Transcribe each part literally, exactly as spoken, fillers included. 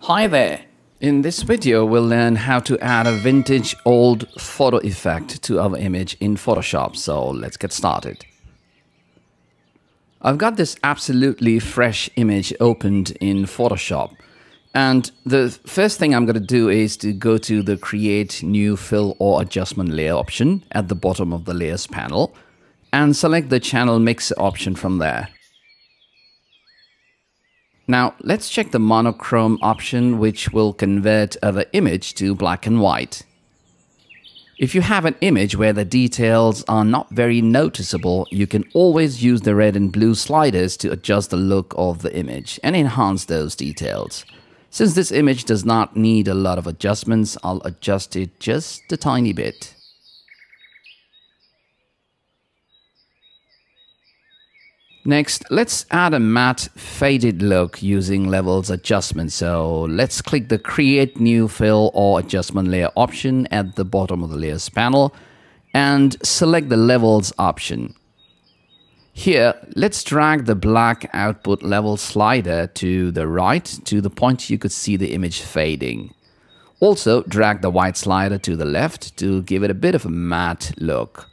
Hi there! In this video, we'll learn how to add a vintage old photo effect to our image in Photoshop. So let's get started. I've got this absolutely fresh image opened in Photoshop. And the first thing I'm going to do is to go to the Create New Fill or Adjustment Layer option at the bottom of the Layers panel and select the Channel Mixer option from there. Now, let's check the monochrome option, which will convert our image to black and white. If you have an image where the details are not very noticeable, you can always use the red and blue sliders to adjust the look of the image and enhance those details. Since this image does not need a lot of adjustments, I'll adjust it just a tiny bit. Next, let's add a matte faded look using levels adjustment. So let's click the Create New Fill or Adjustment Layer option at the bottom of the Layers panel and select the Levels option. Here, let's drag the black output level slider to the right to the point you could see the image fading. Also, drag the white slider to the left to give it a bit of a matte look.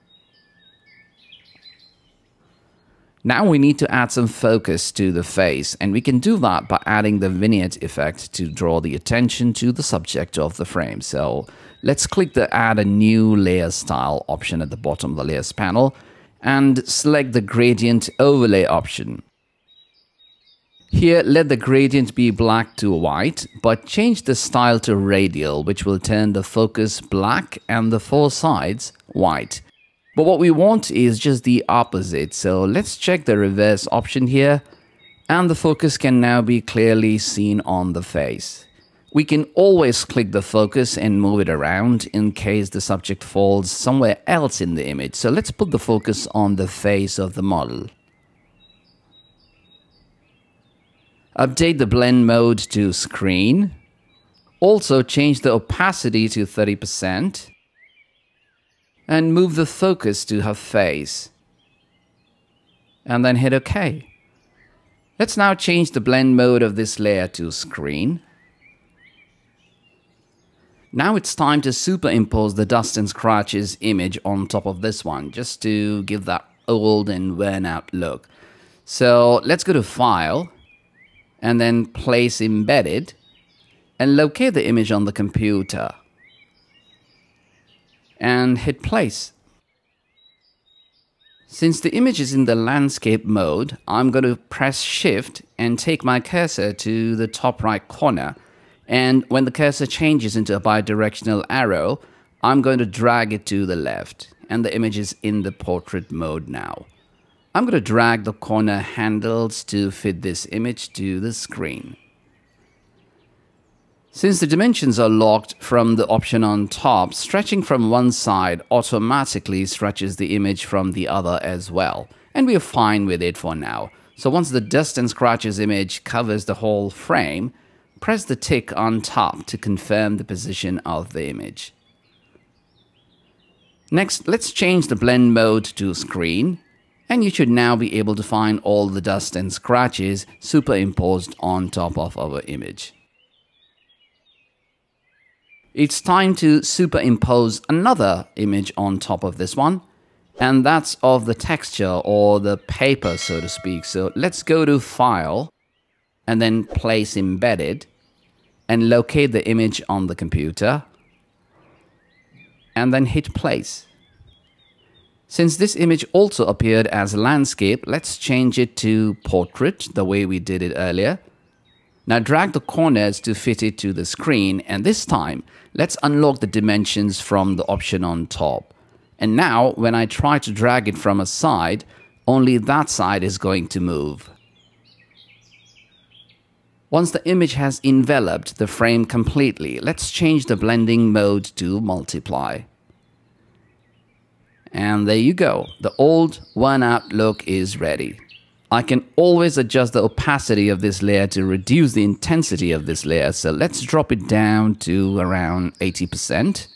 Now we need to add some focus to the face, and we can do that by adding the Vignette effect to draw the attention to the subject of the frame. So let's click the Add a New Layer Style option at the bottom of the Layers panel and select the Gradient Overlay option. Here, let the gradient be black to white, but change the style to radial, which will turn the focus black and the four sides white. But what we want is just the opposite, so let's check the reverse option here, and the focus can now be clearly seen on the face. We can always click the focus and move it around in case the subject falls somewhere else in the image. So let's put the focus on the face of the model. Update the blend mode to screen. Also change the opacity to thirty percent. And move the focus to her face. And then hit OK. Let's now change the blend mode of this layer to screen. Now it's time to superimpose the dust and scratches image on top of this one, just to give that old and worn out look. So let's go to File, and then Place Embedded, and locate the image on the computer. And hit place. Since the image is in the landscape mode, I'm going to press Shift and take my cursor to the top right corner. And when the cursor changes into a bidirectional arrow, I'm going to drag it to the left. And the image is in the portrait mode now. I'm going to drag the corner handles to fit this image to the screen. Since the dimensions are locked from the option on top, stretching from one side automatically stretches the image from the other as well. And we are fine with it for now. So once the dust and scratches image covers the whole frame, press the tick on top to confirm the position of the image. Next, let's change the blend mode to screen. And you should now be able to find all the dust and scratches superimposed on top of our image. It's time to superimpose another image on top of this one, and that's of the texture or the paper, so to speak. So let's go to File, and then Place Embedded, and locate the image on the computer, and then hit Place. Since this image also appeared as a landscape, let's change it to Portrait, the way we did it earlier. Now drag the corners to fit it to the screen, and this time, let's unlock the dimensions from the option on top. And now, when I try to drag it from a side, only that side is going to move. Once the image has enveloped the frame completely, let's change the blending mode to Multiply. And there you go. The old worn-out look is ready. I can always adjust the opacity of this layer to reduce the intensity of this layer. So let's drop it down to around eighty percent.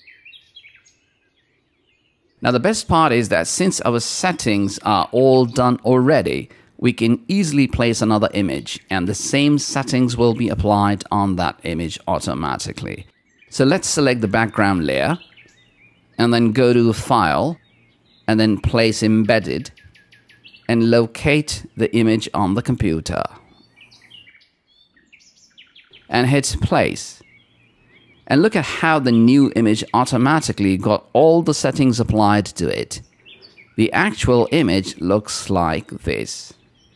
Now the best part is that since our settings are all done already, we can easily place another image and the same settings will be applied on that image automatically. So let's select the background layer and then go to File and then Place Embedded and locate the image on the computer. And hit Place. And look at how the new image automatically got all the settings applied to it. The actual image looks like this.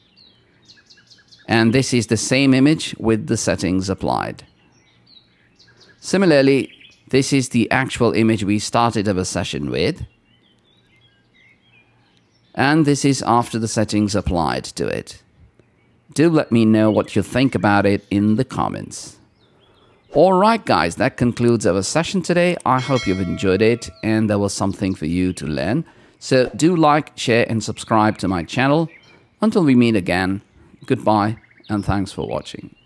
And this is the same image with the settings applied. Similarly, this is the actual image we started our session with. And this is after the settings applied to it. Do let me know what you think about it in the comments. Alright guys, that concludes our session today. I hope you've enjoyed it and there was something for you to learn. So do like, share and subscribe to my channel. Until we meet again, goodbye and thanks for watching.